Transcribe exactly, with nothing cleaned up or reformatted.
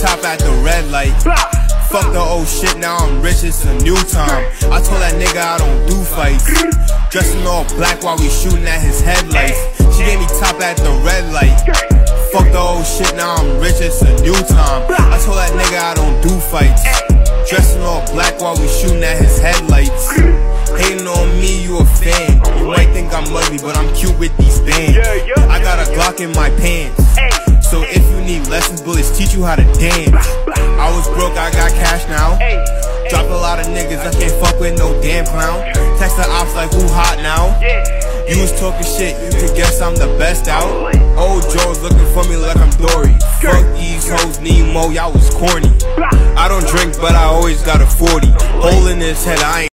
top at the red light. Fuck the old shit, now I'm rich, it's a new time. I told that nigga I don't do fights. Dressing all black while we shooting at his headlights. She gave me top at the red light. Fuck the old shit, now I'm rich, it's a new time. I told that nigga I don't do fights. Dressing all black while we shooting at his headlights. Hating on me, you a fan. You might think I'm ugly, but I'm cute with these bands. I got a Glock in my pants. So if you need lessons, bullets teach you how to dance. I was broke, I got cash now. Drop a lot of niggas, I can't fuck with no damn clown. Text the ops like, who hot now? You was talking shit, you could guess I'm the best out. Old Joe's looking for me like I'm Dory. Fuck these hoes, Nemo, y'all was corny. I don't drink, but I always got a forty. Hole in his head, I ain't